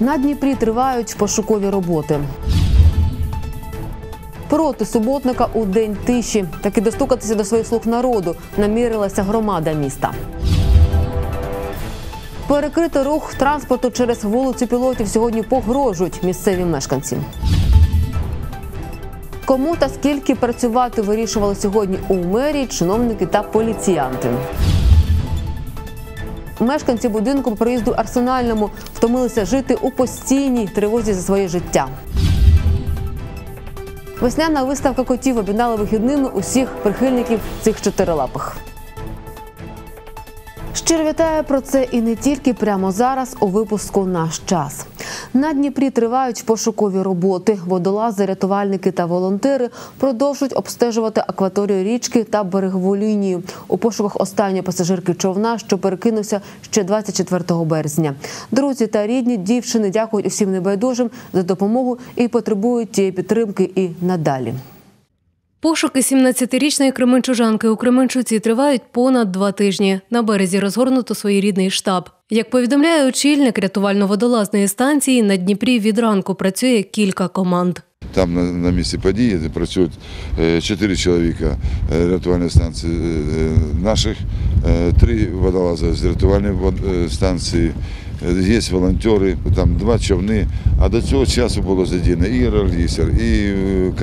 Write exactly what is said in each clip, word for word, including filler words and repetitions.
На Дніпрі тривають пошукові роботи. Проти суботника у день тиші. Таки достукатися до своїх слуг народу намірилася громада міста. Перекрити рух транспорту через вулицю Пілотів сьогодні погрожують місцеві мешканці. Кому та скільки працювати вирішували сьогодні у мерії чиновники та поліціянти. Мешканці будинку по проїзду Арсенальному втомилися жити у постійній тривозі за своє життя. Весняна виставка котів об'єднала вихідними усіх прихильників цих чотирилапих. Щиро вітаю про це і не тільки прямо зараз у випуску «Наш час». На Дніпрі тривають пошукові роботи. Водолази, рятувальники та волонтери продовжують обстежувати акваторію річки та берегову лінію у пошуках останньої пасажирки човна, що перекинувся ще двадцять четвертого березня. Друзі та рідні дівчини дякують усім небайдужим за допомогу і потребують тієї підтримки і надалі. Пошуки сімнадцятирічної кременчужанки у Кременчуці тривають понад два тижні. На березі розгорнуто своєрідний штаб. Як повідомляє очільник рятувально-водолазної станції, на Дніпрі від ранку працює кілька команд. Там на, на місці події працюють чотири чоловіка рятувальної станції наших, три водолази з рятувальної станції, є волонтери, там два човни, а до цього часу було задіяно і ралісер, і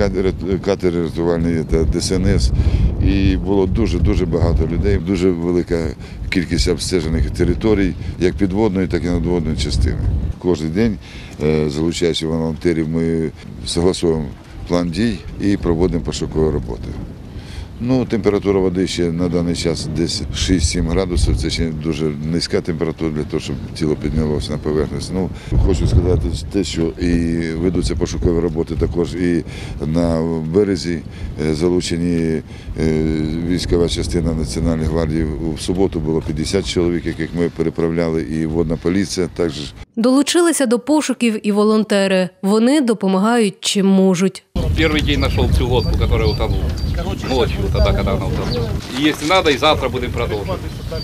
катер рятувальний та Де Ес Ен Ес, і було дуже-дуже багато людей, дуже велика кількість обстежених територій, як підводної, так і надводної частини. Кожен день, залучаючи волонтерів, ми согласуємо план дій і проводимо пошукові роботи. Ну, температура води ще на даний час десь шість-сім градусів. Це ще дуже низька температура для того, щоб тіло піднялося на поверхність. Ну, хочу сказати те, що і ведуться пошукові роботи також і на березі. Залучені військова частина Національної гвардії. В суботу було п'ятдесят чоловік, яких ми переправляли, і водна поліція також. Долучилися до пошуків і волонтери. Вони допомагають чим можуть. Первый день нашел всю лодку, которая утонула. Ночью, тогда, когда она утонула. И если надо, и завтра будем продолжать.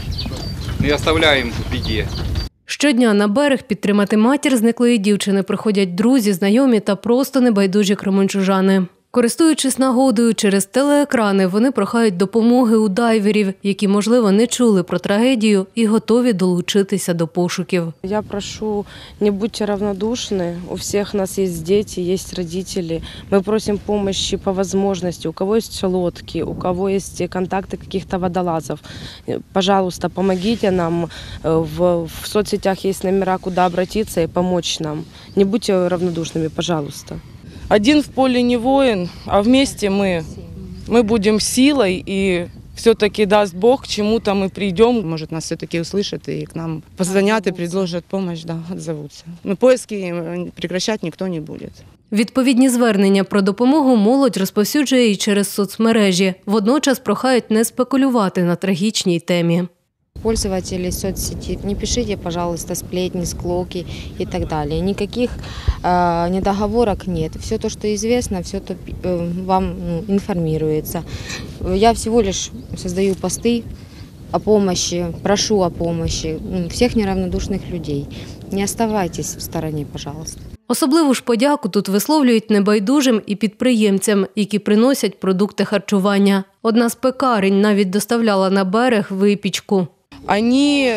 Не оставляем в беде. Щодня на берег підтримати матір зниклої дівчини приходять друзі, знайомі та просто небайдужі кременчужани. Користуючись нагодою через телеекрани, вони прохають допомоги у дайверів, які, можливо, не чули про трагедію і готові долучитися до пошуків. Я прошу, не будьте равнодушны. У всех нас есть дети, есть родители. Мы просим помощи по возможности. У кого есть лодки, у кого есть контакты каких-то водолазов. Пожалуйста, помогите нам. В, в соцсетях есть номера, куда обратиться и помочь нам. Не будьте равнодушными, пожалуйста. Один в поле не воин, а вместе мы, мы будем силой, и все-таки даст Бог, к чему-то мы придем. Может, нас все-таки услышат и к нам позвонят и предложат помощь, да, отзовутся. Но поиски прекращать никто не будет. Відповідні звернення про допомогу молодь розповсюджує і через соцмережі. Водночас прохають не спекулювати на трагічній темі. Пользователи соцсети, не пишите, пожалуйста, сплетни, склоки и так далее. Никаких э, недоговорок нет. Все то, что известно, все то э, вам ну, информируется. Я всего лишь создаю посты о помощи, прошу о помощи ну, всех неравнодушных людей. Не оставайтесь в стороне, пожалуйста. Особливу ж подяку тут висловлюють небайдужим і підприємцям, які приносять продукти харчування. Одна з пекарень навіть доставляла на берег випічку. Они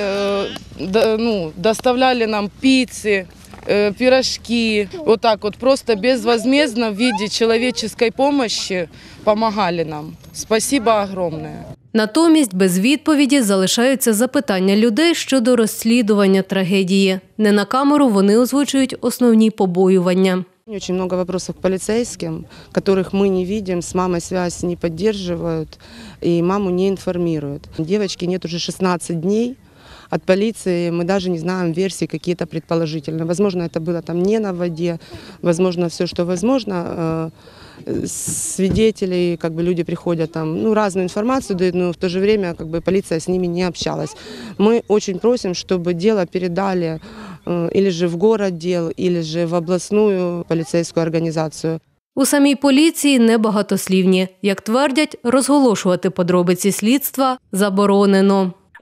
ну, доставляли нам пиццы, пирожки, вот так вот просто безвозмездно в виде человеческой помощи помогали нам. Спасибо огромное. Натомість без відповіді залишаються запитання людей щодо розслідування трагедії. Не на камеру вони озвучують основні побоювання. Очень много вопросов к полицейским, которых мы не видим, с мамой связь не поддерживают и маму не информируют. Девочки нет уже шестнадцать дней. От полиции мы даже не знаем версии какие-то предположительные. Возможно, это было там не на воде, возможно, все, что возможно. Свидетели, как бы люди приходят там, ну, разную информацию дают, но в то же время как бы полиция с ними не общалась. Мы очень просим, чтобы дело передали или же в городдел, или же в областную полицейскую организацию. У самій поліції небагатослівні. Як твердять, розголошувати подробиці слідства заборонено.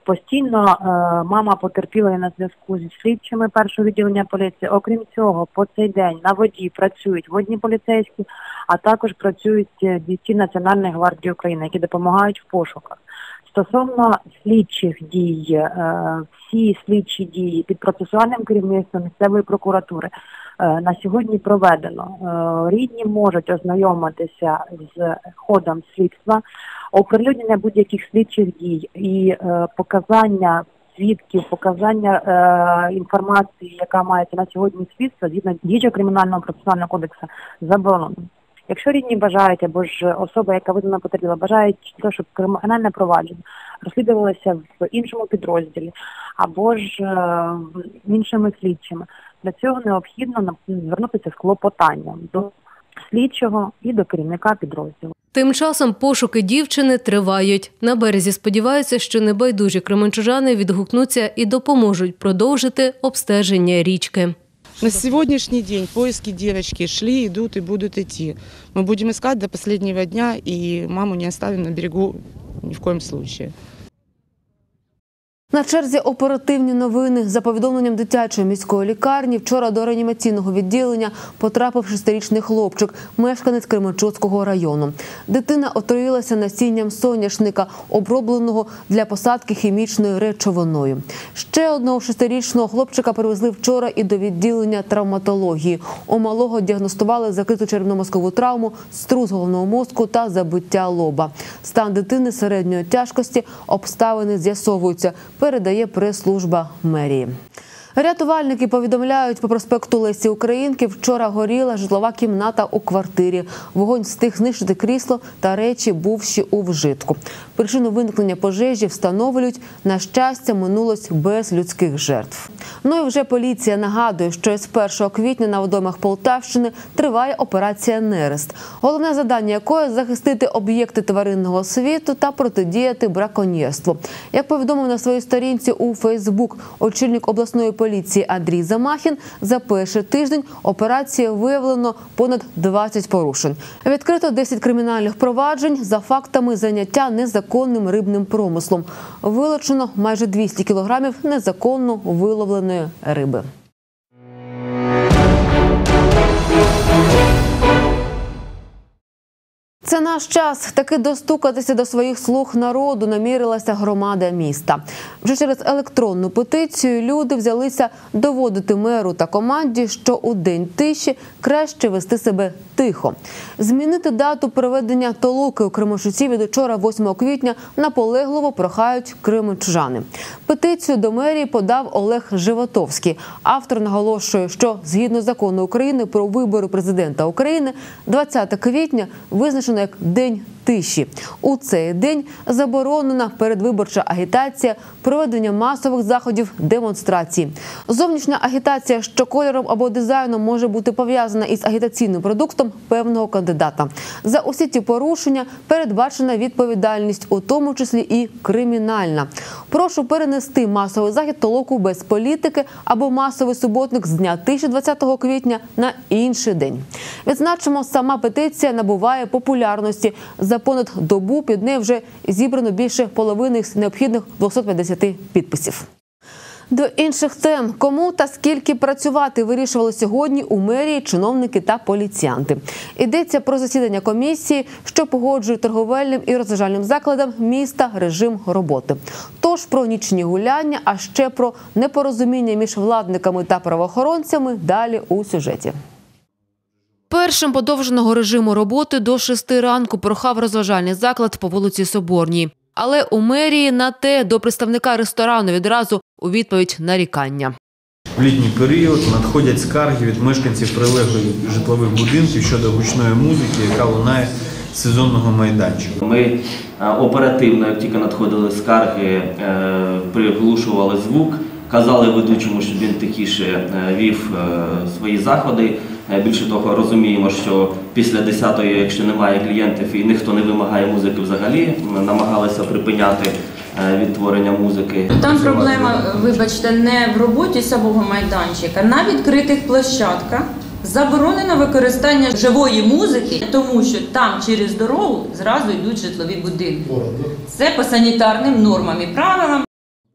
Постійно е, мама потерпіла на зв'язку зі слідчими першого відділення поліції. Окрім цього, по цей день на воді працюють водні поліцейські, а також працюють бійці Національної гвардії України, які допомагають в пошуках. Стосовно слідчих дій, е, всі слідчі дії під процесуальним керівництвом місцевої прокуратури е, на сьогодні проведено. Е, рідні можуть ознайомитися з ходом слідства, оприлюднення будь-яких слідчих дій і е, показання свідків, показання е, інформації, яка мається на сьогодні слідства, згідно діючого кримінального процесуального кодексу, заборонено. Якщо рідні бажають, або ж особа, яка визнана потерпіла, бажають, щоб кримінальне провадження розслідувалося в іншому підрозділі, або ж е, іншими слідчими, для цього необхідно звернутися з клопотанням до слідчого і до керівника підрозділу. Тим часом пошуки дівчини тривають. На березі сподіваються, що небайдужі кременчужани відгукнуться і допоможуть продовжити обстеження річки. На сегодняшний день поиски девочки шли, идут и будут идти. Мы будем искать до последнего дня и маму не оставим на берегу ни в коем случае. На черзі оперативні новини. За повідомленням дитячої міської лікарні, вчора до реанімаційного відділення потрапив шестирічний хлопчик, мешканець Кременчуцького району. Дитина отруїлася насінням соняшника, обробленого для посадки хімічною речовиною. Ще одного шестирічного хлопчика привезли вчора і до відділення травматології. У малого діагностували закриту черепно-мозкову травму, струс головного мозку та забиття лоба. Стан дитини середньої тяжкості, обставини з'ясовуються, передає прес-служба мерії. Рятувальники повідомляють, по проспекту Лесі Українки вчора горіла житлова кімната у квартирі. Вогонь встиг знищити крісло та речі, бувші у вжитку. Причину виникнення пожежі встановлюють. На щастя, минулось без людських жертв. Ну і вже поліція нагадує, що з першого квітня на водоймах Полтавщини триває операція «Нерест», головне завдання якої – захистити об'єкти тваринного світу та протидіяти браконьєрству. Як повідомив на своїй сторінці у Фейсбук очільник обласної поліції Андрій Замахін, за перший тиждень операції виявлено понад двадцять порушень. Відкрито десять кримінальних проваджень за фактами заняття незаконним рибним промислом. Вилучено майже двісті кілограмів незаконно виловленої риби. Це наш час. Таки достукатися до своїх слуг народу намірилася громада міста. Вже через електронну петицію люди взялися доводити меру та команді, що у день тиші краще вести себе тихо. Змінити дату проведення толоки у Кременчуці від учора, восьмого квітня, наполегливо прохають кременчужани. Петицію до мерії подав Олег Животовський. Автор наголошує, що згідно закону України про вибори президента України, двадцятого квітня визначено як День тиші. У цей день заборонена передвиборча агітація, проведення масових заходів, демонстрацій. Зовнішня агітація, що кольором або дизайном може бути пов'язана із агітаційним продуктом певного кандидата. За усі ці порушення передбачена відповідальність, у тому числі і кримінальна. Прошу перенести масовий захід толоку без політики або масовий суботник з дня тиші двадцятого квітня на інший день. Відзначимо, сама петиція набуває популярності. За понад добу під нею вже зібрано більше половини з необхідних двохсот п'ятдесяти підписів. До інших тем. Кому та скільки працювати вирішували сьогодні у мерії чиновники та поліціянти. Йдеться про засідання комісії, що погоджує торговельним і розважальним закладам міста режим роботи. Тож про нічні гуляння, а ще про непорозуміння між владниками та правоохоронцями далі у сюжеті. Першим подовженого режиму роботи до шести ранку прохав розважальний заклад по вулиці Соборній. Але у мерії на те до представника ресторану відразу у відповідь нарікання. В літній період надходять скарги від мешканців прилеглих житлових будинків щодо гучної музики, яка лунає з сезонного майданчика. Ми оперативно, як тільки надходили скарги, приглушували звук, казали ведучому, щоб він тихіше вів свої заходи. Більше того, розуміємо, що після десятої, якщо немає клієнтів і ніхто не вимагає музики взагалі, намагалися припиняти відтворення музики. Там проблема, вибачте, не в роботі самого майданчика. На відкритих площадках заборонено використання живої музики, тому що там через дорогу зразу йдуть житлові будинки. Це по санітарним нормам і правилам.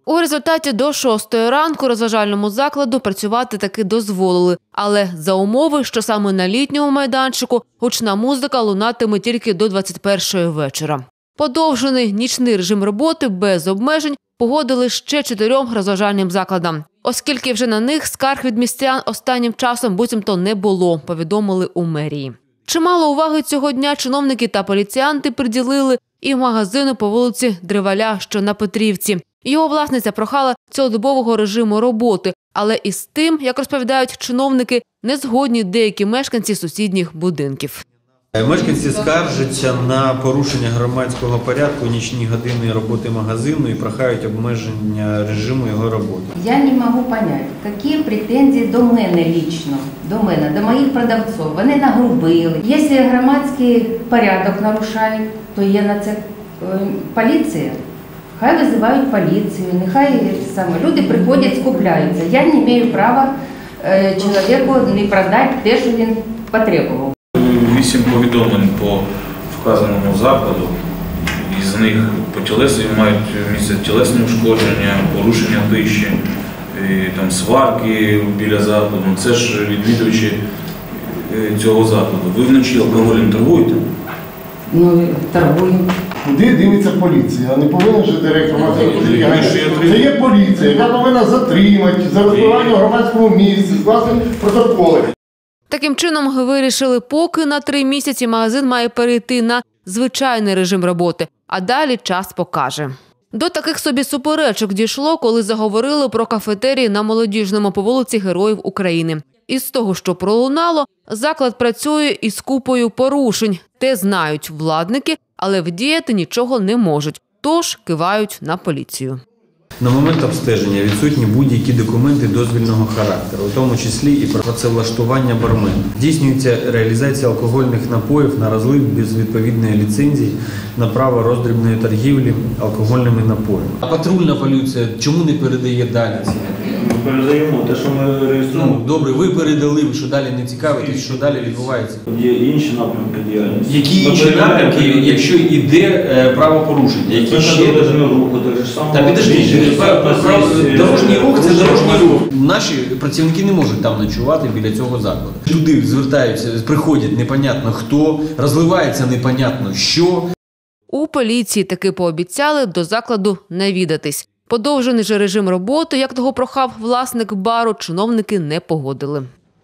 У результаті до шостої ранку розважальному закладу працювати таки дозволили. Але за умови, що саме на літньому майданчику гучна музика лунатиме тільки до двадцять першої вечора. Подовжений нічний режим роботи без обмежень погодили ще чотирьом розважальним закладам. Оскільки вже на них скарг від містян останнім часом буцімто не було, повідомили у мерії. Чимало уваги цього дня чиновники та поліціянти приділили і магазину по вулиці Дриваля, що на Петрівці. Його власниця прохала цілодобового режиму роботи, але із тим, як розповідають чиновники, не згодні деякі мешканці сусідніх будинків. Мешканці скаржаться на порушення громадського порядку, нічні години роботи магазину і прохають обмеження режиму його роботи. Я не можу зрозуміти, які претензії до мене лічно, до мене, до моїх продавців. Вони нагрубили. Якщо громадський порядок нарушають, то є на це поліція. Хай визивають поліцію, нехай саме люди приходять, скупляються. Я не маю права е, чоловіку не продати те, що він потребував. Вісім повідомлень по вказаному закладу, із них по тілесу мають місце тілесні ушкодження, порушення тиші, і, там, сварки біля закладу. Це ж відвідувачі цього закладу. Ви вночі алкоголем торгуєте? Ну, торгуємо. Куди дивиться поліція? Не повинен же директор громадського. Це є поліція, яка повинна затримати, за розбивання в громадському місці, скласти протоколи. Таким чином вирішили, поки на три місяці магазин має перейти на звичайний режим роботи, а далі час покаже. До таких собі суперечок дійшло, коли заговорили про кафетерії на Молодіжному по вулиці Героїв України. Із того, що пролунало, заклад працює із купою порушень. Те знають владники, але вдіяти нічого не можуть, тож кивають на поліцію. На момент обстеження відсутні будь-які документи дозвільного характеру, у тому числі і працевлаштування бармена. Здійснюється реалізація алкогольних напоїв на розлив без відповідної ліцензії на право роздрібної торгівлі алкогольними напоями. А патрульна поліція чому не передає далі ці? Ми передаємо те, що ми реєструємо. Ну, добре, ви передали, що далі не цікавитесь, що далі відбувається. Є інші напрямки діяльності. Які інші напрямки, якщо йде е, правопорушення? Які ще? Руху, так же само. Та підождіть, дорожній рух – це дорожній рух. Наші працівники не можуть там ночувати біля цього закладу. Туди звертаються, приходять непонятно хто, розливається непонятно що. У поліції таки пообіцяли до закладу навідатись. Подовжений же режим роботи, як того прохав власник бару, чиновники не погодили.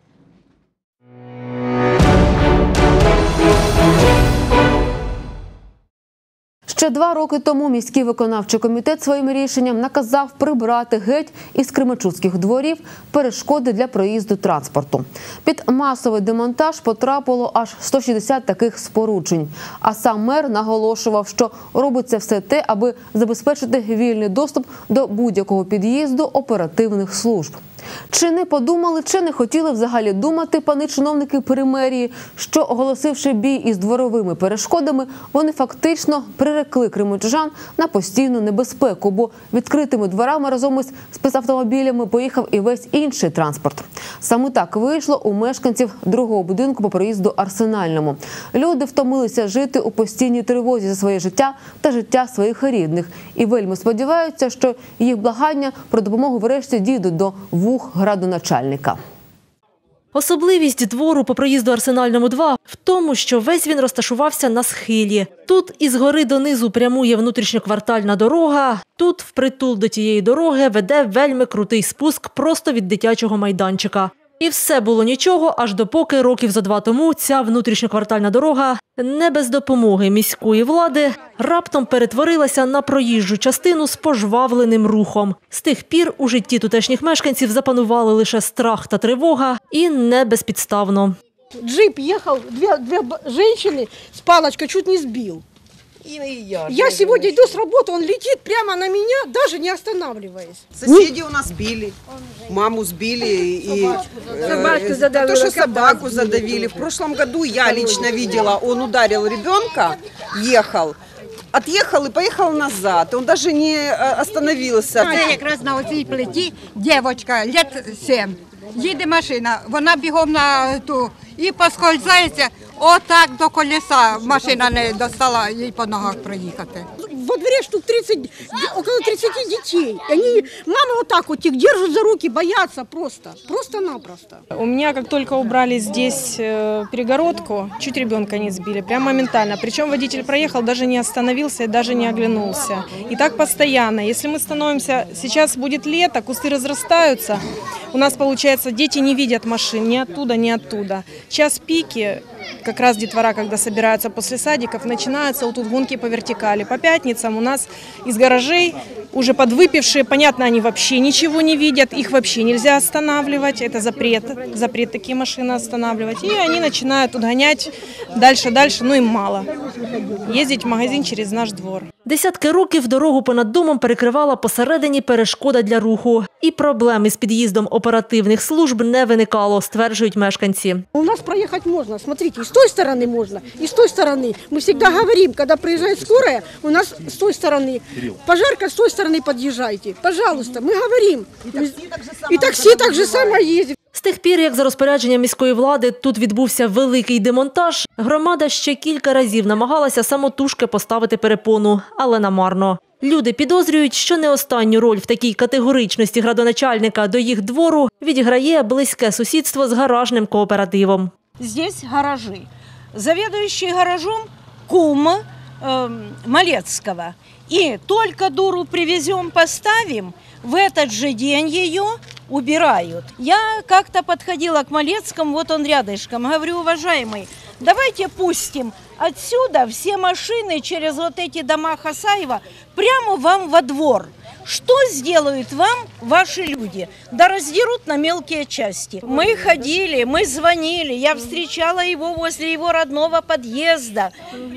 Ще два роки тому міський виконавчий комітет своїм рішенням наказав прибрати геть із кременчуцьких дворів перешкоди для проїзду транспорту. Під масовий демонтаж потрапило аж сто шістдесят таких споруджень. А сам мер наголошував, що робиться все те, аби забезпечити вільний доступ до будь-якого під'їзду оперативних служб. Чи не подумали, чи не хотіли взагалі думати пани чиновники при мерії, що, оголосивши бій із дворовими перешкодами, вони фактично прирекли кременчужан на постійну небезпеку, бо відкритими дворами разом із спецавтомобілями поїхав і весь інший транспорт. Саме так вийшло у мешканців другого будинку по проїзду Арсенальному. Люди втомилися жити у постійній тривозі за своє життя та життя своїх рідних. І вельми сподіваються, що їх благання про допомогу врешті дійдуть до вух градоначальника. Особливість двору по проїзду Арсенальному два в тому, що весь він розташувався на схилі. Тут із гори донизу прямує внутрішньоквартальна дорога, тут впритул до тієї дороги веде вельми крутий спуск просто від дитячого майданчика. І все було нічого, аж допоки років за два тому ця внутрішньоквартальна дорога не без допомоги міської влади раптом перетворилася на проїжджу частину з пожвавленим рухом. З тих пір у житті тутешніх мешканців запанували лише страх та тривога, і не безпідставно. Джип ехал, две, две женщины с палочкой чуть не сбил. И я, я сегодня иду с работы, он летит прямо на меня, даже не останавливаясь. Соседи у нас сбили, маму сбили и собаку задавили. То, что собаку задавили. В прошлом году я лично видела, он ударил ребенка, ехал. Отъехал и поехал назад. Он даже не остановился. Це якраз на оцій плиті дівчинка, лет сім. Їде машина, вона бігом на ту і поскользається, отак до колеса машина не достала їй по ногах проїхати. во дворе штук тридцать, около тридцати детей. И они, мамы вот так вот их держат за руки, боятся просто, просто-напросто. У меня, как только убрали здесь э, перегородку, чуть ребенка не сбили, прям моментально. Причем водитель проехал, даже не остановился и даже не оглянулся. И так постоянно. Если мы становимся, сейчас будет лето, кусты разрастаются, у нас, получается, дети не видят машин ни оттуда, ни оттуда. Час пики, как раз детвора, когда собираются после садиков, начинаются вот тут гонки по вертикали. По пятницам у нас из гаражей уже подвыпившие, понятно, они вообще ничего не видят, их вообще нельзя останавливать, это запрет, запрет такие машины останавливать. И они начинают тут гонять дальше-дальше, ну им мало. Ездить в магазин через наш двор. Десятки років дорогу понад домом перекривала посередині перешкода для руху. І проблем із під'їздом оперативних служб не виникало, стверджують мешканці. У нас проехать можно, смотрите, и с той стороны можно, и с той стороны. Мы всегда говорим, когда приезжает скорая, у нас с той стороны. Пожарка, с той стороны подъезжайте. Пожалуйста, мы говорим. И такси так же само ездит. З тих пір, як за розпорядженням міської влади тут відбувся великий демонтаж, громада ще кілька разів намагалася самотужки поставити перепону, але намарно. Люди підозрюють, що не останню роль в такій категоричності градоначальника до їх двору відіграє близьке сусідство з гаражним кооперативом. Здесь гаражи. Заведующий гаражом кум э, Малецкого. И только дуру привезем, поставим, в этот же день ее убирают. Я как-то подходила к Малецкому, вот он рядышком, говорю, уважаемый, давайте пустим отсюда все машины через вот эти дома Хасаева прямо вам во двор. Что сделают вам ваши люди? Да раздерут на мелкие части. Мы ходили, мы звонили, я встречала его возле его родного подъезда.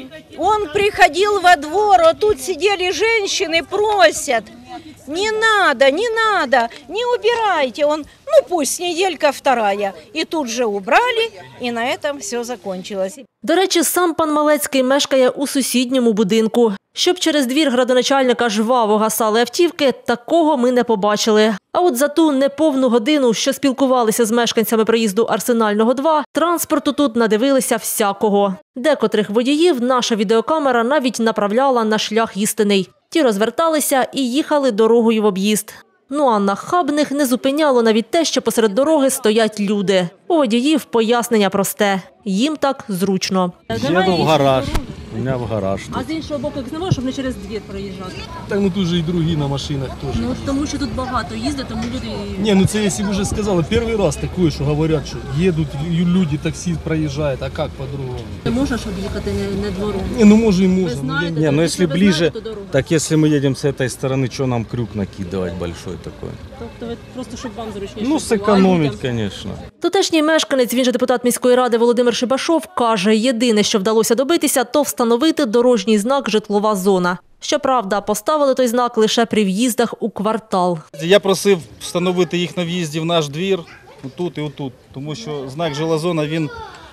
Он приходил во двор, а тут сидели женщины, просят. Не надо, не надо, не убирайте. Он, ну пусть неделька вторая. И тут же убрали, и на этом все закончилось. До речі, сам пан Малецький мешкає у сусідньому будинку. Щоб через двір градоначальника жваво гасали автівки, такого ми не побачили. А от за ту неповну годину, що спілкувалися з мешканцями проїзду Арсенального два, транспорту тут надивилися всякого. Декотрих водіїв наша відеокамера навіть направляла на шлях істинний. Ті розверталися і їхали дорогою в об'їзд. Ну а нахабних не зупиняло навіть те, що посеред дороги стоять люди. У водіїв пояснення просте. Їм так зручно. Їду в гараж. У мене в гараж. А з іншого боку, як немає, щоб не через двір проїжджати? Так, ну тут же і другі на машинах теж. Ну, тому що тут багато їздять, тому люди... Ні, ну це, якщо вже сказали, перший раз таке, що говорять, що їдуть люди, таксі проїжджають, а як по-другому? Не можеш об'їхати не, не двором? Ні, ну може і можна. Ви знаєте, Ні, ну якщо ближе, знаєте дорогу? так якщо ми їдемо з цієї сторони, що нам крюк накидувати большой такой? Тобто ви просто, щоб вам зручніше Ну, зекономить, звісно. Тутешній мешканець, він же депутат міської ради Володимир Шибашов, каже, єдине, що вдалося добитися, то встановити дорожній знак «Житлова зона». Щоправда, поставили той знак лише при в'їздах у квартал. Я просив встановити їх на в'їзді в наш двір, отут і отут, тому що знак «Жила зона» він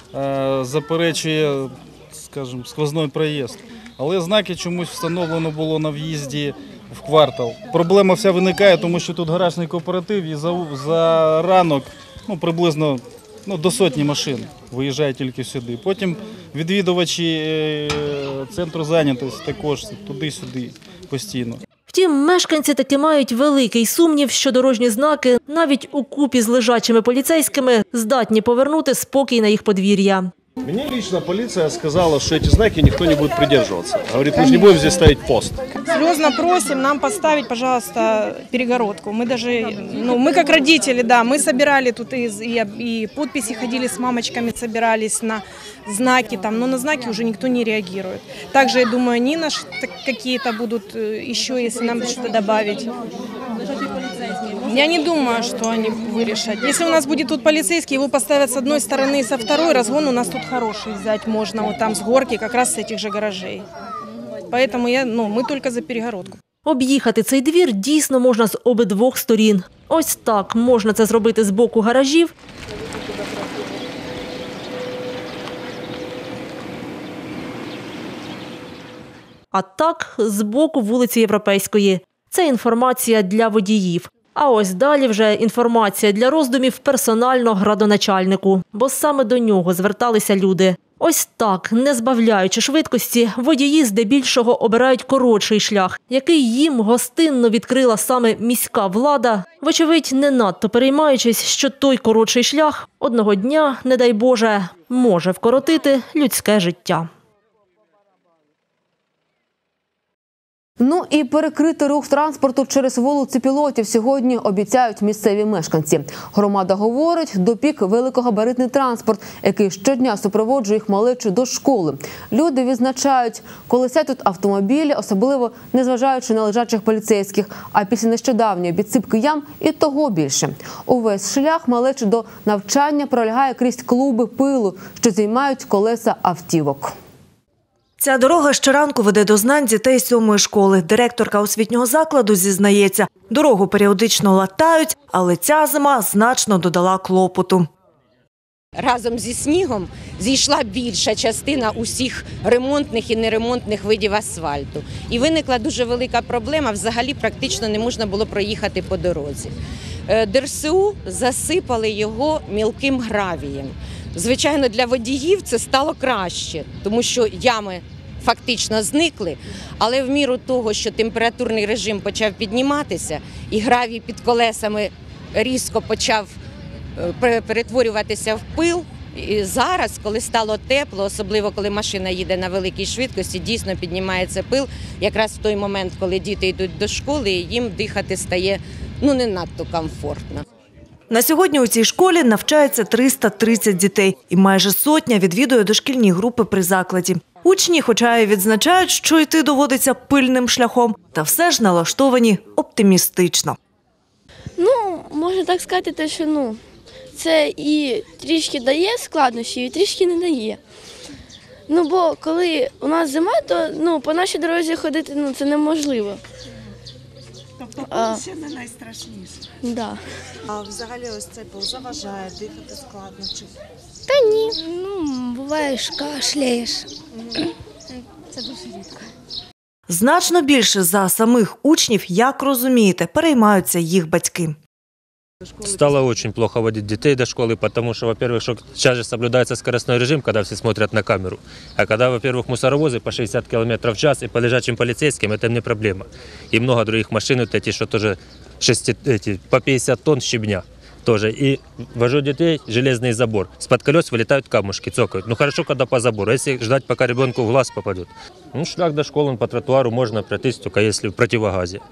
е, заперечує, скажімо, сквозний проїзд. Але знаки чомусь встановлено було на в'їзді в квартал. Проблема вся виникає, тому що тут гаражний кооператив і за, за ранок ну, приблизно ну, до сотні машин виїжджає тільки сюди. Потім відвідувачі е, центру зайнятості також туди-сюди постійно. Втім, мешканці таки мають великий сумнів, що дорожні знаки навіть у купі з лежачими поліцейськими здатні повернути спокій на їх подвір'я. Мне лично полиция сказала, что эти знаки никто не будет придерживаться. Говорит, мы же не будем здесь ставить пост. Слезно просим нам поставить, пожалуйста, перегородку. Мы даже, ну, мы как родители, да, мы собирали тут и, и, и подписи, ходили с мамочками, собирались на знаки там, но на знаки уже никто не реагирует. Также, я думаю, они наши какие-то будут еще, если нам что-то добавить. Я не думаю, что они вырешат. Если у нас будет тут полицейский, его поставят с одной стороны и со второй, разгон у нас тут хороший взять можно, вот там с горки, как раз с этих же гаражей. Поэтому я, ну, мы только за перегородку. Об'їхати цей двір дійсно можна з обидвох сторін. Ось так можна це зробити з боку гаражів. А так з боку вулиці Європейської. Це інформація для водіїв. А ось далі вже інформація для роздумів персонально градоначальнику, бо саме до нього зверталися люди. Ось так, не збавляючи швидкості, водії здебільшого обирають коротший шлях, який їм гостинно відкрила саме міська влада, вочевидь, не надто переймаючись, що той коротший шлях одного дня, не дай Боже, може вкоротити людське життя. Ну і перекрити рух транспорту через вулиці Пілотів сьогодні обіцяють місцеві мешканці. Громада говорить, до пік великогабаритний транспорт, який щодня супроводжує їх малечу до школи. Люди відзначають, колесять тут автомобілі, особливо незважаючи на лежачих поліцейських, а після нещодавньої підсипки ям і того більше. Увесь шлях малечі до навчання пролягає крізь клуби пилу, що займають колеса автівок. Ця дорога щоранку веде до знань дітей сьомої школи. Директорка освітнього закладу зізнається, дорогу періодично латають, але ця зима значно додала клопоту. Разом зі снігом зійшла більша частина усіх ремонтних і неремонтних видів асфальту. І виникла дуже велика проблема, взагалі практично не можна було проїхати по дорозі. ДРСУ засипали його мілким гравієм. Звичайно, для водіїв це стало краще, тому що ями фактично зникли, але в міру того, що температурний режим почав підніматися і гравій під колесами різко почав перетворюватися в пил, і зараз, коли стало тепло, особливо коли машина їде на великій швидкості, дійсно піднімається пил, якраз в той момент, коли діти йдуть до школи, і їм дихати стає ну, не надто комфортно. На сьогодні у цій школі навчається триста тридцять дітей і майже сотня відвідує дошкільні групи при закладі. Учні, хоча і відзначають, що йти доводиться пильним шляхом, та все ж налаштовані оптимістично. Ну, можна так сказати, що ну, це і трішки дає складнощі, і трішки не дає. Ну, бо коли у нас зима, то ну, по нашій дорозі ходити ну, це неможливо. Тобто пил ще не найстрашніше? Да. А взагалі ось цей пил заважає, дихати складно? Чи... Та ні, ну, буваєш, кашляєш. Це дуже рідко. Значно більше за самих учнів, як розумієте, переймаються їх батьки. Стало очень плохо водить детей до школы, потому что, во-первых, что сейчас же соблюдается скоростной режим, когда все смотрят на камеру. А когда, во-первых, мусоровозы по шестьдесят километров в час и по лежачим полицейским, это не проблема. И много других машин, вот эти, что тоже шести, эти, по пятьдесят тонн щебня. Тоже. И вожу детей, железный забор. С-под колес вылетают камушки, цокают. Ну хорошо, когда по забору. Если ждать, пока ребенку в глаз попадет. Ну, шлях до школы по тротуару можно пройтись, только если в противогазе.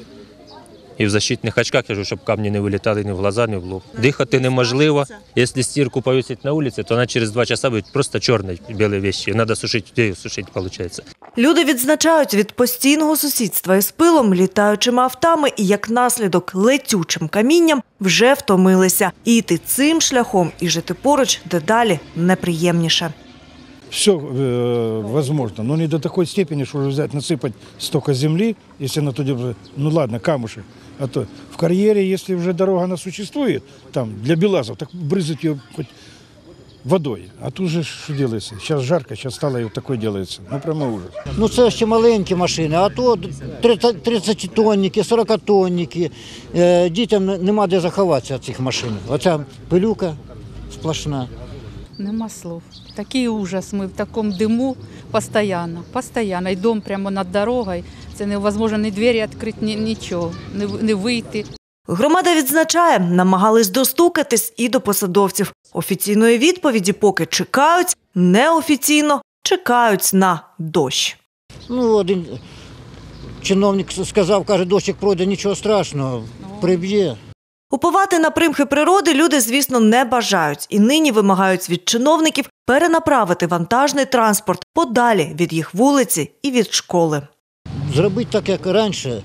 І в защитних очках, я кажу, щоб камні не вилітали ні в глаза, ні в лоб. Дихати неможливо. Якщо стірку повісити на вулиці, то вона через два часа буде просто чорні білі речі. Треба сушити, де її сушити, виходить. Люди відзначають, від постійного сусідства із пилом, літаючими автами і, як наслідок, летючим камінням вже втомилися. І йти цим шляхом, і жити поруч дедалі неприємніше. Все э, возможно, но не до такой степени, что взять, насыпать столько земли, если она туда, ну ладно, камушек. А то в карьере, если уже дорога она существует, там, для белазов, так брызать ее хоть водой. А тут же что делается? Сейчас жарко, сейчас стало и вот такое делается. Ну, прямо ужас. Ну, це ще маленькі машини, а то тридцятитонники, сорокатонники. Е, дітям нема де заховатися від цих машин. Оця пилюка сплошна. Нема слов. Такий ужас. Ми в такому диму постійно. Постійно. І дом прямо над дорогою. Це невозможно ні двері відкрити, ні, нічого, не, не вийти. Громада відзначає, намагались достукатись і до посадовців. Офіційної відповіді поки чекають, неофіційно чекають на дощ. Ну, один чиновник сказав, каже, дощик пройде, нічого страшного, приб'є. Уповати на примхи природи люди, звісно, не бажають. І нині вимагають від чиновників перенаправити вантажний транспорт подалі від їх вулиці і від школи. Зробити так, як раніше,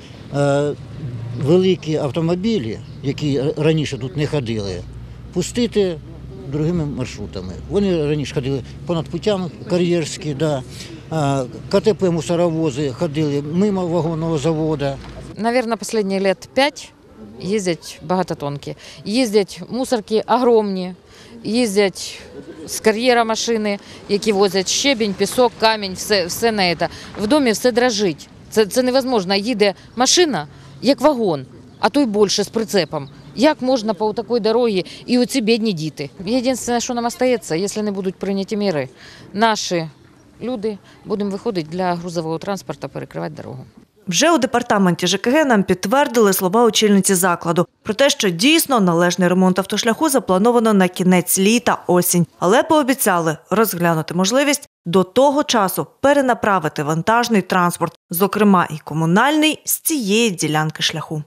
великі автомобілі, які раніше тут не ходили, пустити другими маршрутами. Вони раніше ходили понад путями кар'єрські, да. КТП-мусоровози ходили мимо вагонного заводу. Наверное, останні лет п'ять їздять багатотонки. Їздять мусорки огромні, їздять з кар'єра машини, які возять щебінь, пісок, камінь, все, все на це. В домі все дрожить. Це, це невозможно. Їде машина, як вагон, а то й більше з прицепом. Як можна по такій дорозі і оці бідні діти? Єдине, що нам залишається, якщо не будуть прийняті міри, наші люди будемо виходити для грузового транспорту перекривати дорогу. Вже у департаменті ЖКГ нам підтвердили слова очільниці закладу про те, що дійсно належний ремонт автошляху заплановано на кінець літа-осінь. Але пообіцяли розглянути можливість до того часу перенаправити вантажний транспорт, зокрема і комунальний, з цієї ділянки шляху.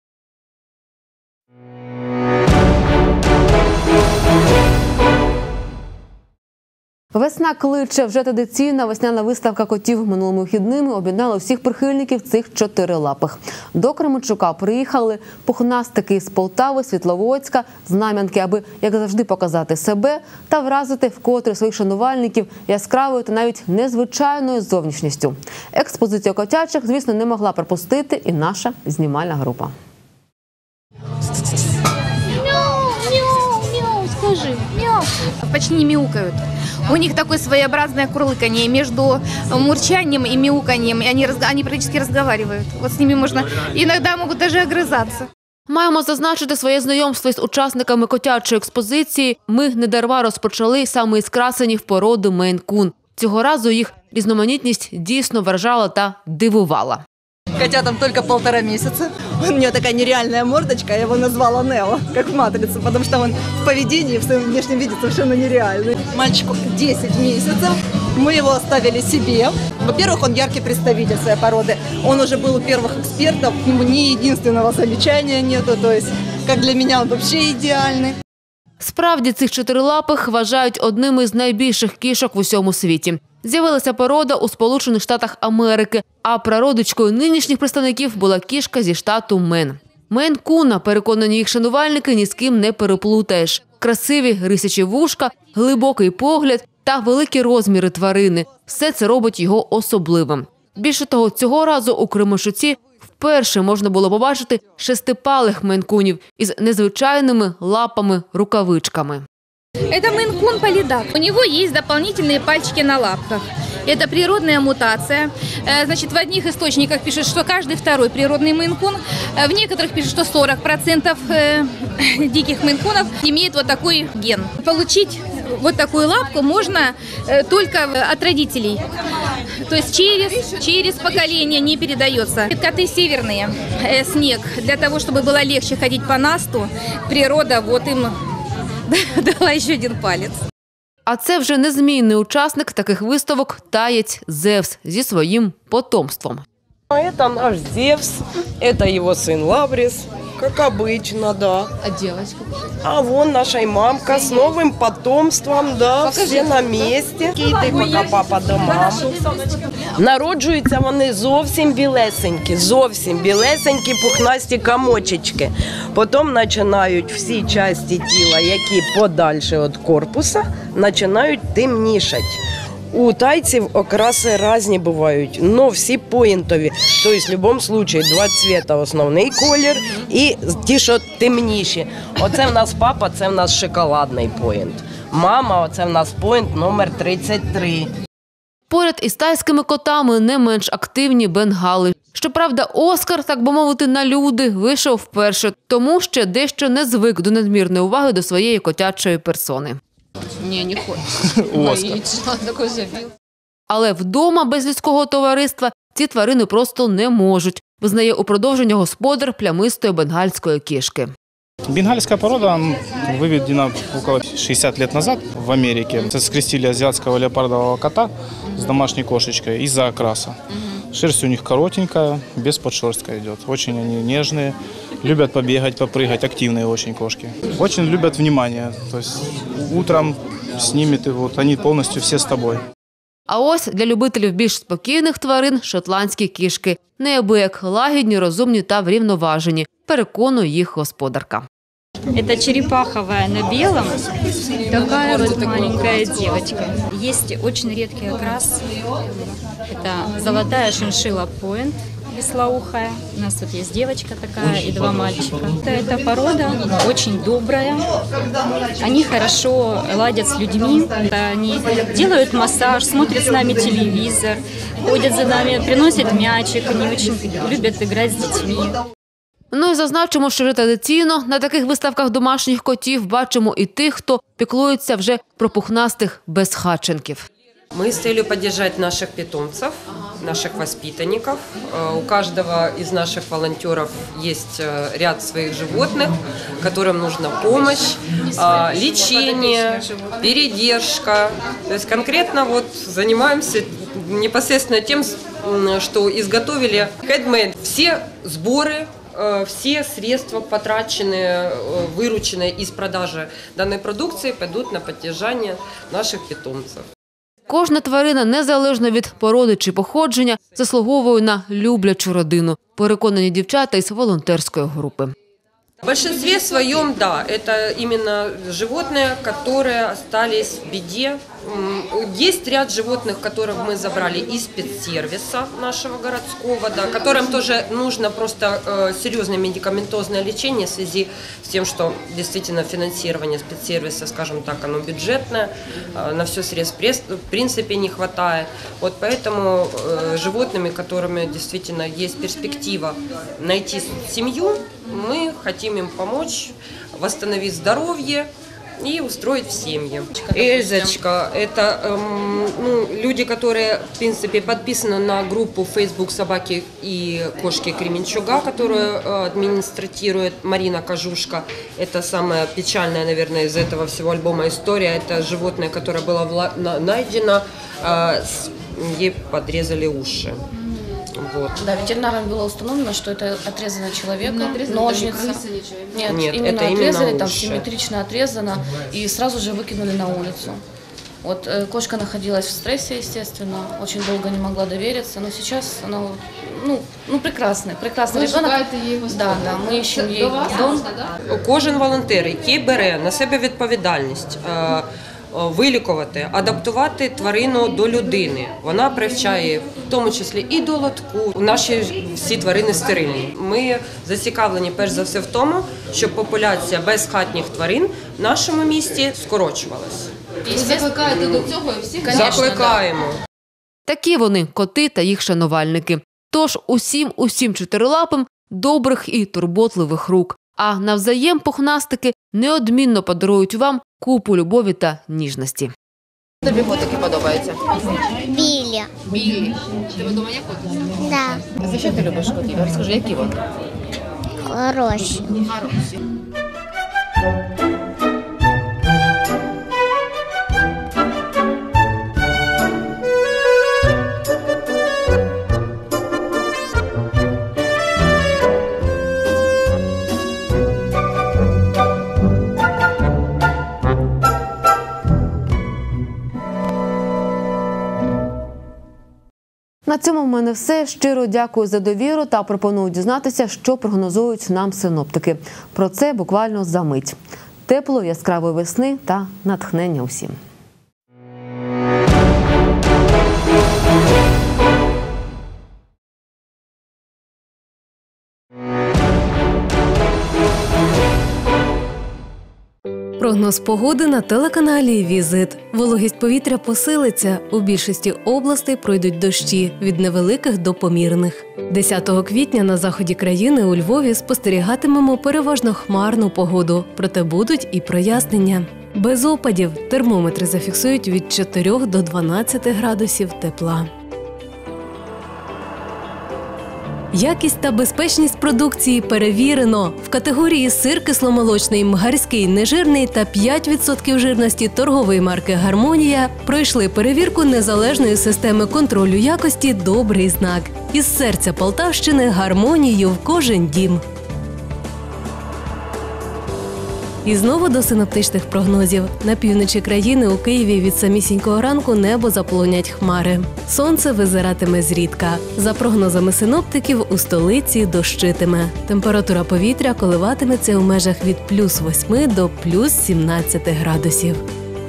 Весна кличе. Вже традиційна весняна виставка котів минулими вихідними об'єднала всіх прихильників цих чотирилапих. До Кременчука приїхали пухнастики з Полтави, Світловодська, Знам'янки, аби, як завжди, показати себе та вразити вкотре своїх шанувальників яскравою та навіть незвичайною зовнішністю. Експозицію котячих, звісно, не могла пропустити і наша знімальна група. Скажи, мяу. Почти не мяукают. У них такое своеобразное курлыканье между мурчанием и мяуканьем. Они, они практически разговаривают. Вот с ними можно, иногда могут даже огрызаться. Маємо зазначити своє знайомство з учасниками котячої експозиції. Ми недарма розпочали саме із красенів породи Мейн-кун. Цього разу їх різноманітність дійсно вражала та дивувала. Котятам только полтора месяца. У него такая нереальная мордочка, я его назвала Нео, как в «Матрице», потому что он в поведении, в своем внешнем виде совершенно нереальный. Мальчику десять месяцев, мы его оставили себе. Во-первых, он яркий представитель своей породы. Он уже был у первых экспертов, к нему ни единственного замечания нету, то есть, как для меня, он вообще идеальный. Справді, цих чотирилапих вважають одними із найбільших кішок в усьому світі. З'явилася порода у Сполучених Штатах Америки, а прародичкою нинішніх представників була кішка зі штату Мен. Мейн-куна, переконані їх шанувальники, ні з ким не переплутаєш. Красиві рисячі вушка, глибокий погляд та великі розміри тварини – все це робить його особливим. Більше того, цього разу у Кременчуці вперше можна було побачити шестипалих мейн-кунів із незвичайними лапами-рукавичками. Это мейн-кун полидак. У него есть дополнительные пальчики на лапках. Это природная мутация. Значит, в одних источниках пишут, что каждый второй природный мейн-кун. В некоторых пишут, что сорок процентов диких мейн-кунов имеет вот такой ген. Получить вот такую лапку можно только от родителей. То есть через, через поколение не передается. Коты северные, снег. Для того, чтобы было легче ходить по насту, природа вот им дала ще один палець. А це вже незмінний учасник таких виставок – таєць Зевс зі своїм потомством. Это наш Зевс, это его сын Лаврис, как обычно, да. А девочка? А вон наша мамка с новым потомством, да, Покажи. все на месте. Киты, пока папа дома. Народжуються вони зовсім білесенькі, зовсім білесенькі пухнасті комочечки. Потім починають всі частини тіла, які подальше від корпуса, починають темнішати. У тайців окраси різні бувають, але всі поінтові. Тобто, в будь-якому випадку, два цвіта – основний колір і ті, що темніші. Оце в нас папа, це в нас шоколадний поінт. Мама, оце в нас поінт номер тридцять три. Поряд із тайськими котами не менш активні бенгали. Щоправда, Оскар, так би мовити, на люди вийшов вперше, тому ще дещо не звик до надмірної уваги до своєї котячої персони. Ні, не хочу. Але вдома без людського товариства ці тварини просто не можуть, визнає у продовження господар плямистої бенгальської кішки. Бенгальская порода выведена около шестидесяти лет назад в Америке. Скрестили азиатского леопардового кота с домашней кошечкой из-за окраса. Шерсть у них коротенькая, без подшерстка идет. Очень они нежные, любят побегать, попрыгать, активные очень кошки. Очень любят внимание, то есть утром с ними ты, вот, они полностью все с тобой. А ось для любителів більш спокійних тварин – шотландські кішки. Неабияк лагідні, розумні та врівноважені, переконує їх господарка. Это черепаховая на белом, такая вот маленькая девочка. Есть очень редкий окрас, это золотая шиншилла поинт, веслоухая. У нас тут есть девочка такая и два мальчика. Эта порода очень добрая, они хорошо ладят с людьми, они делают массаж, смотрят с нами телевизор, ходят за нами, приносят мячик, они очень любят играть с детьми. Ну і зазначимо, що вже традиційно на таких виставках домашніх котів бачимо і тих, хто піклується вже про пухнастих безхатченків. Мы с целью поддержать наших питомцев, наших воспитанников. У каждого из наших волонтеров есть ряд своих животных, которым нужна помощь, лечение, передержка. То есть конкретно вот занимаемся непосредственно тем, что изготовили Handmade. Все сборы, все средства, потраченные, вырученные из продажи данной продукции, пойдут на поддержание наших питомцев. Кожна тварина, незалежно від породи чи походження, заслуговує на люблячу родину, переконані дівчата із волонтерської групи. В большинстве своем, да, это именно животные, которые остались в беде. Есть ряд животных, которых мы забрали из спецсервиса нашего городского, да, которым тоже нужно просто э, серьезное медикаментозное лечение в связи с тем, что действительно финансирование спецсервиса, скажем так, оно бюджетное, э, на все средств в принципе не хватает. Вот поэтому э, животными, которыми действительно есть перспектива найти семью, мы хотим им помочь восстановить здоровье и устроить в семьи. Эльзочка – это эм, ну, люди, которые, в принципе, подписаны на группу Facebook «Собаки и кошки Кременчуга», которую э, администрирует Марина Кожушка. Это самая печальная, наверное, из этого всего альбома история. Это животное, которое было вла- на- найдено, э, с, ей подрезали уши. Вот. Да, ветеринарам было установлено, что это отрезано человеком, ножница. Нет, Нет, именно это отрезали, именно там уши. Симметрично отрезано и сразу же выкинули на улицу. Вот э, кошка находилась в стрессе, естественно, очень долго не могла довериться, но сейчас она, ну, ну прекрасная, прекрасный Вы ребенок. шукаете її в Да, да, мы ищем ей дом. Кожен волонтер, який бере на себе відповідальність е, вилікувати, адаптувати тварину до людини. Вона привчає, в тому числі і до лотку. Наші всі тварини стерильні. Ми зацікавлені перш за все в тому, щоб популяція безхатніх тварин в нашому місті скорочувалася. Ви закликаєте до цього і всіх? Закликаємо. Такі вони – коти та їх шанувальники. Тож усім, усім чотирилапим добрих і турботливих рук. А навзаєм пухнастики неодмінно подарують вам купу любові та ніжності. Тобі котики подобаються? Білі. Білі. Тебе вдома є котики? Да. За що ти любиш котів? Розкажи, які вони? Хороші. Хороші. На цьому в мене все. Щиро дякую за довіру та пропоную дізнатися, що прогнозують нам синоптики. Про це буквально за мить. Тепло, яскравої весни та натхнення усім. Прогноз погоди на телеканалі «Візит». Вологість повітря посилиться. У більшості областей пройдуть дощі від невеликих до помірних. десятого квітня на заході країни у Львові спостерігатимемо переважно хмарну погоду, проте будуть і прояснення. Без опадів термометри зафіксують від чотирьох до дванадцяти градусів тепла. Якість та безпечність продукції перевірено. В категорії сир кисломолочний, мгарський, нежирний та п'ять відсотків жирності торгової марки «Гармонія» пройшли перевірку незалежної системи контролю якості «Добрий знак». Із серця Полтавщини гармонію в кожен дім. І знову до синоптичних прогнозів. На півночі країни у Києві від самісінького ранку небо заполонять хмари. Сонце визиратиме зрідка. За прогнозами синоптиків, у столиці дощитиме. Температура повітря коливатиметься у межах від плюс восьми до плюс сімнадцяти градусів.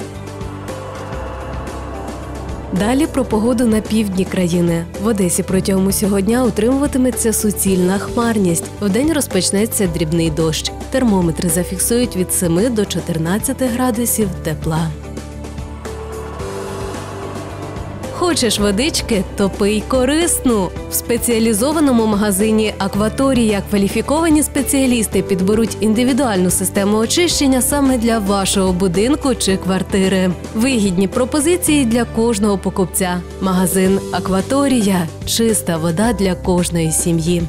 Далі про погоду на півдні країни. В Одесі протягом усього дня утримуватиметься суцільна хмарність. Вдень розпочнеться дрібний дощ. Термометри зафіксують від семи до чотирнадцяти градусів тепла. Хочеш водички? То пий корисну. В спеціалізованому магазині «Акваторія» кваліфіковані спеціалісти підберуть індивідуальну систему очищення саме для вашого будинку чи квартири. Вигідні пропозиції для кожного покупця. Магазин «Акваторія» – чиста вода для кожної сім'ї.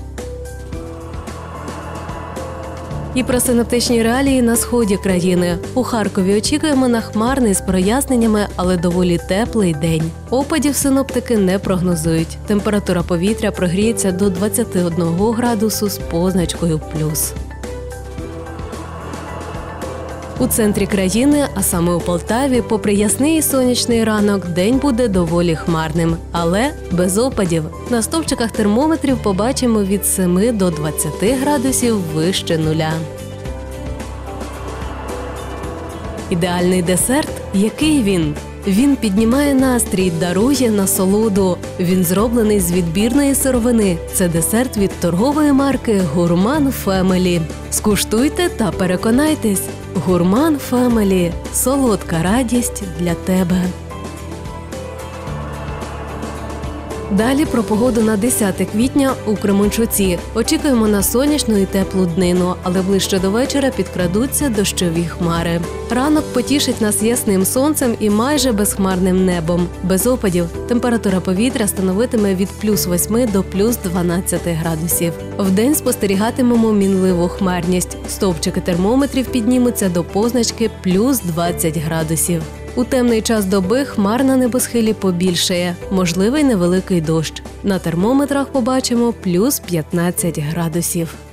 І про синоптичні реалії на сході країни. У Харкові очікуємо на хмарний з проясненнями, але доволі теплий день. Опадів синоптики не прогнозують. Температура повітря прогріється до двадцяти одного градусу з позначкою плюс. У центрі країни, а саме у Полтаві, попри ясний і сонячний ранок, день буде доволі хмарним, але без опадів. На стовпчиках термометрів побачимо від семи до двадцяти градусів вище нуля. Ідеальний десерт? Який він? Він піднімає настрій, дарує насолоду. Він зроблений з відбірної сировини. Це десерт від торгової марки «Гурман Фемелі». Скуштуйте та переконайтесь. «Гурман Фемелі» – солодка радість для тебе. Далі про погоду на десяте квітня у Кременчуці. Очікуємо на сонячну і теплу днину, але ближче до вечора підкрадуться дощові хмари. Ранок потішить нас ясним сонцем і майже безхмарним небом. Без опадів температура повітря становитиме від плюс восьми до плюс дванадцяти градусів. Вдень спостерігатимемо мінливу хмарність. Стовпчики термометрів піднімуться до позначки плюс двадцять градусів. У темний час доби хмар на небосхилі побільшає, можливий невеликий дощ. На термометрах побачимо плюс п'ятнадцять градусів.